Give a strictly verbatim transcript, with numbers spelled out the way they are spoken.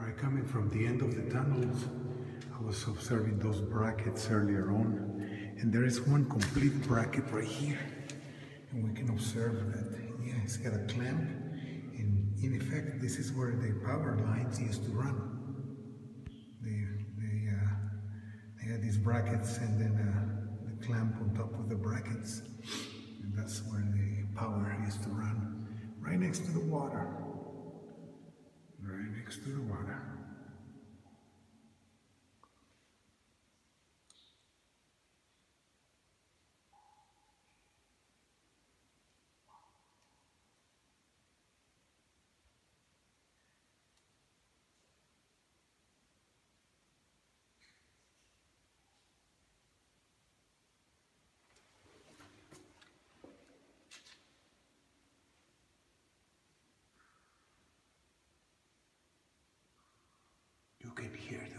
Right, coming from the end of the tunnels, I was observing those brackets earlier on, and there is one complete bracket right here, and we can observe that, yeah, it's got a clamp, and in effect, this is where the power lines used to run. They, they, uh, they had these brackets, and then uh, the clamp on top of the brackets, and that's where the power used to run, right next to the water. Right next to the water. You can hear the